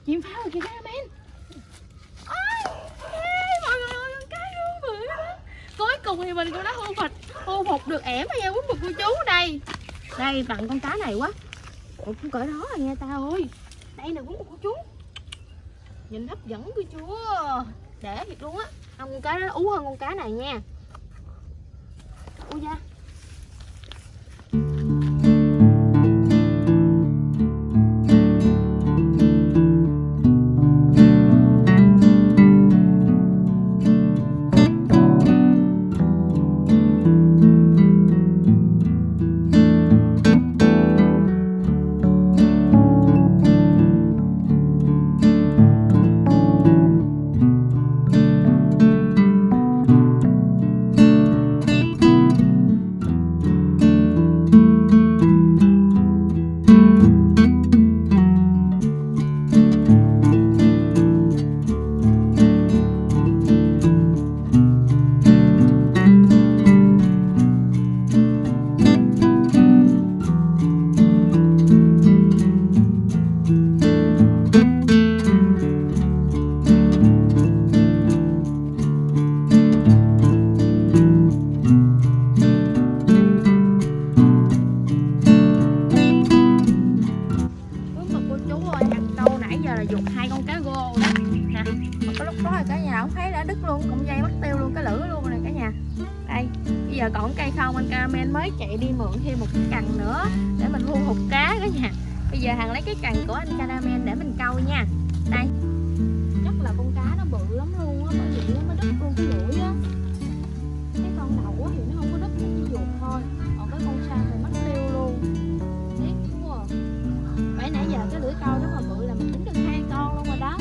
chim pháo rồi kìa cameraman. Mọi người ơi, con cá rú bự đó. Cuối cùng thì mình cũng đã thu phục được ẻm hay quýnh một cô chú đây. Đây tặng con cá này quá. Ủa cũng cỡ đó rồi nha ta ơi. Đây nè quýnh một cô chú. Nhìn hấp dẫn cô chú. Để thiệt luôn á. Không, con cá đó ú hơn con cá này nha. Ui da. Giờ còn cây không, anh cameraman mới chạy đi mượn thêm một cái cần nữa để mình thu hút cá cả nhà. Bây giờ Hằng lấy cái cần của anh cameraman để mình câu nha. Đây, chắc là con cá nó bự lắm luôn á, bởi vì nó mới đứt luôn cái lưỡi á. Cái con đầu á thì nó không có đứt, nó chỉ ruột thôi, còn cái con sang thì mất tiêu luôn. Tiếc quá à. Vậy nãy giờ cái lưỡi câu rất là bự là mình tính được 2 con luôn rồi đó.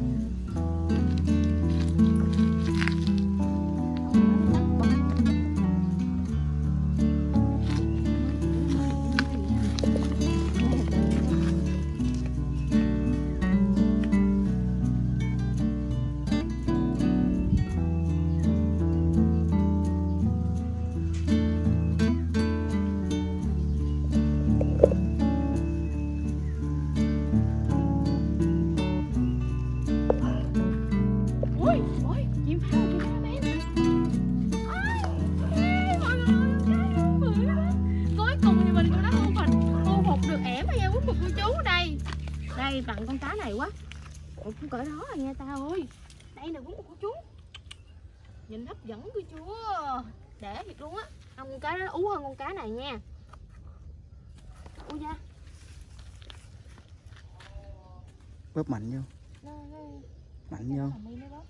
Đây tặng con cá này quá. Ủa cũng cỡ đó rồi nha ta ơi. Đây nè quýnh một cô chú. Nhìn hấp dẫn cô chú. Để thiệt luôn á. Không, con cá đó ú hơn con cá này nha. Ui da. Bóp mạnh vô. Mạnh vô.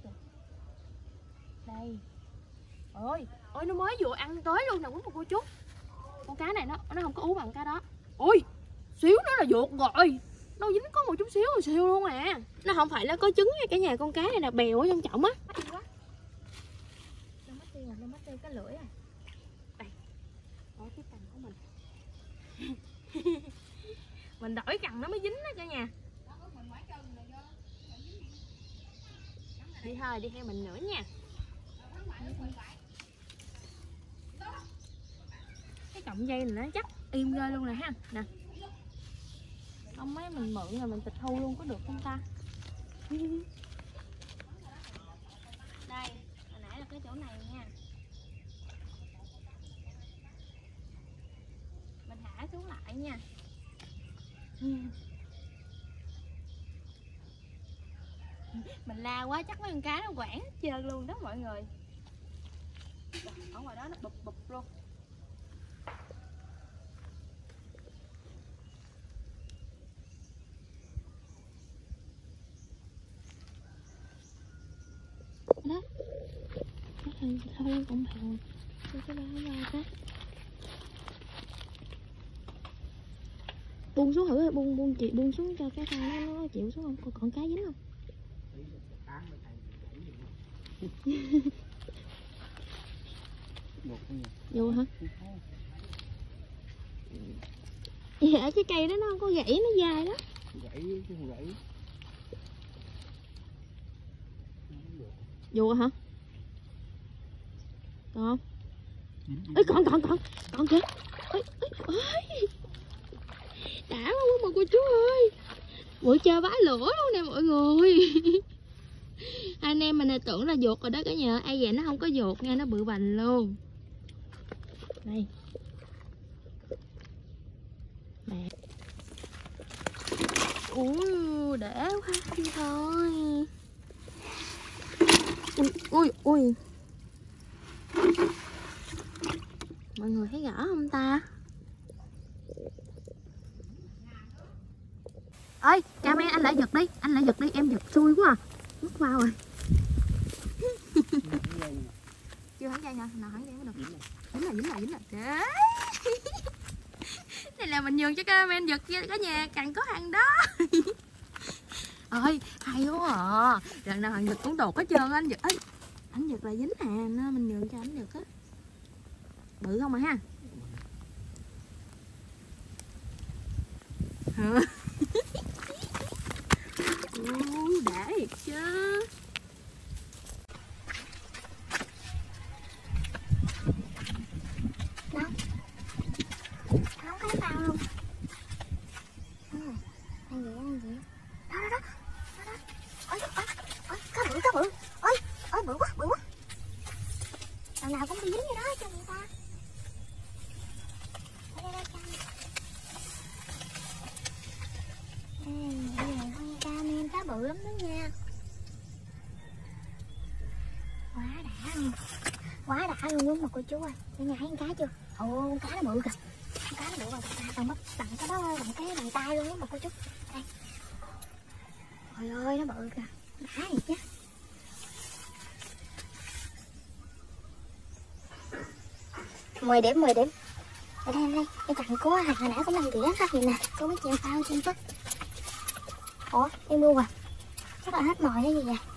Đây. Ôi nó mới vừa ăn tới luôn nè quýnh một cô chú. Con cá này nó không có ú bằng cá đó. Ôi xíu nữa là vuột rồi. Nó dính có một chút xíu rồi siêu luôn à. Nó không phải là có trứng nha cả nhà, con cá này là bèo ở trong trọng á. Nó mất tiêu cái lưỡi à. Đây. Đổi cái cần của mình. Mình đổi cần nó mới dính đó cả nhà. Đi thôi, đi theo mình nữa nha. Cái cọng dây này nó chắc im ghê luôn nè ha. Nè. Ông mấy mình mượn rồi mình tịch thu luôn có được không ta? Đây, hồi nãy là cái chỗ này nha. Mình thả xuống lại nha. Mình la quá chắc mấy con cá nó quảng hết trơn luôn đó mọi người. Ở ngoài đó nó bụp bụp luôn. Đó thôi cũng hàng cái đó ra cái buông xuống thử, buông chị buông xuống cho cái con nó chịu xuống không, còn cá dính không? Vô hả? Dạ cái cây đó nó không có gãy, nó dài đó. Gãy chứ không gãy. Vô hả? Còn không? Ê còn kìa. Ôi đã quá mà cô chú ơi. Bụi chơi vãi lửa luôn nè mọi người. Anh em mình tưởng là dột rồi đó cả nhà. Ai vậy nó không có dột nha, nó bự bành luôn. Đây. Nè. Để quá đi thôi. Ui. Mọi người thấy rõ không ta? Ơi, camera anh lại giật đi, em giật xui quá à. Mất vào rồi. Chưa hẳn dây hả? Nào hẳn dây mới được. Dính lại. Đấy. Này là mình nhường cho camera giật cả nhà, càng có hàng đó. Ơi, hay quá à. Lần nào hàng giật cũng đột hết trơn anh giật. Ơi, anh giật là dính nè, nên mình nhường cho anh giật á. Bự không mà ha. Đã thiệt chứ. Đâu? Không thấy tao luôn. Ăn gì? Đó. Ôi, cá bự. Ôi, bự quá. Lần nào cũng đi dính như đó cho người ta. Cá bự lắm đó nha. Quá đã luôn mà cô chú ơi. Ở nhà thấy con cá chưa? Con cá nó bự kìa. Còn bắt bằng cái đó bằng cái bàn tay luôn đó mà cô chú. Đây. Trời ơi nó bự kìa. Đã thiệt chứ. Mười điểm. Ở đây. Cái chặng của hồi nãy có 5 kg phát gì nè. Có mấy chèo phao trên chút. Ủa, em mua rồi. Chắc là hết nồi hay gì vậy?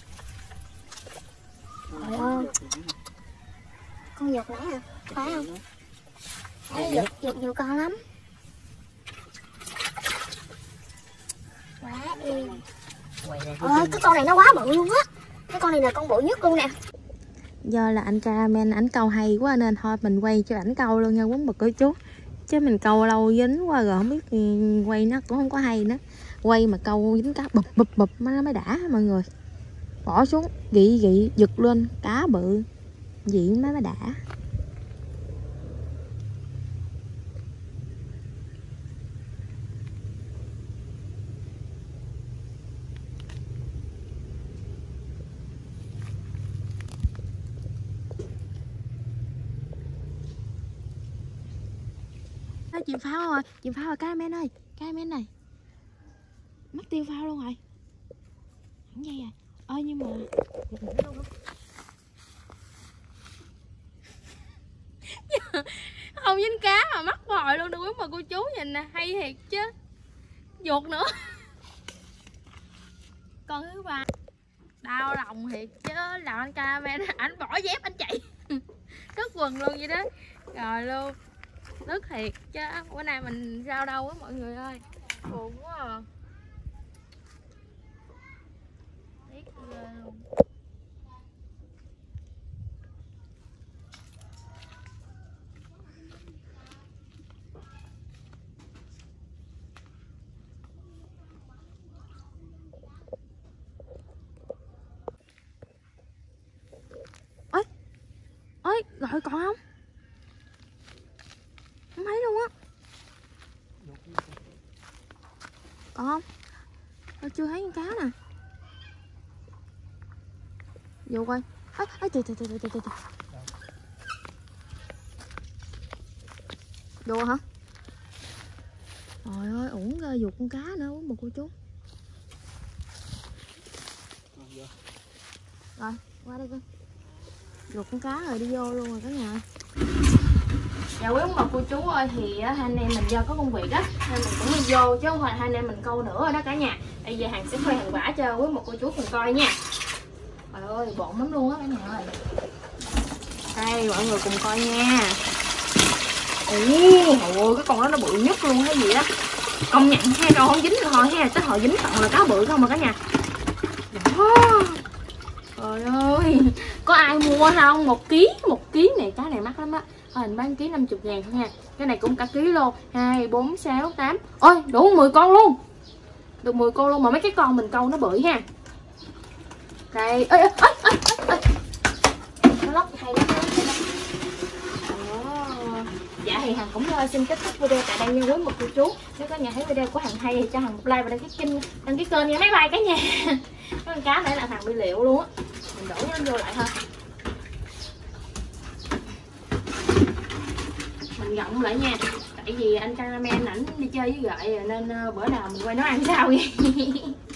Trời ơi. Con giật nãy hả? Phải không? Đấy, giật nhiều con lắm. Quá yên. Cái con này nó quá bự luôn á. Cái con này là con bự nhất luôn nè. Do là anh cameraman ảnh câu hay quá nên thôi mình quay cho ảnh câu luôn nha quý bà cô chú. Chứ mình câu lâu dính quá rồi không biết quay nó cũng không có hay nữa. Quay mà câu dính cá bụp nó mới đã mọi người. Bỏ xuống gị giật lên cá bự vậy mới đã. Chìm phao rồi cameraman ơi, cameraman này mất tiêu phao luôn rồi, không dây rồi. Nhưng mà không dính cá mà mắc vòi luôn đâu quý mà cô chú nhìn nè, hay thiệt chứ. Vuột nữa. Con thứ ba đau lòng thiệt chứ, làm anh cameraman ảnh bỏ dép anh chạy cất quần luôn vậy đó rồi luôn. Nước thiệt chứ, bữa nay mình sao đâu á mọi người ơi, buồn quá à. Tiếc ghê luôn. Ôi, gọi còn không? Không thấy luôn á. Còn không? Tôi chưa thấy con cá nè. Vô coi. Từ. Vô hả? Trời ơi, uổng ghê, vụt con cá nữa một cô chú. Rồi, qua đây coi. Vụt con cá rồi đi vô luôn rồi cả nhà. Dạ quý ông bà cô chú ơi, thì hai anh em mình do có công việc á nên mình cũng đi vô chứ không phải hai anh em mình câu nữa rồi đó cả nhà. Bây giờ hàng sẽ khoe hàng vả cho quý một cô chú cùng coi nha. Trời ơi bộn lắm luôn á cả nhà ơi. Đây mọi người cùng coi nha. Ôi cái con đó nó bự nhất luôn cái gì đó. Công nhận ha, rồi không dính thôi ha, tới hồi dính tận là cá bự không mà cả nhà. Đó. Trời ơi, có ai mua không? 1 kg này, cá này mắc lắm á. Mình bán ký 50.000 nha. Cái này cũng cả ký luôn. 2, 4, 6, 8. Ôi, đủ 10 con luôn. Được 10 con luôn, mà mấy cái con mình câu nó bự ha. Đây, ơi nó lóc hay lắm. Dạ thì Hằng cũng xin kết thúc video tại đây nha quý một cô chú. Nếu có nhà thấy video của Hằng hay thì cho Hằng một like và đăng ký kênh nha mấy bay cả nhà. Cái con cá này là Hằng bị liệu luôn á. Mình đổ nó vô lại thôi. Mình gọng lại nha. Tại vì anh cameraman ảnh đi chơi với gợi nên bữa nào mình quay nó ăn sao vậy.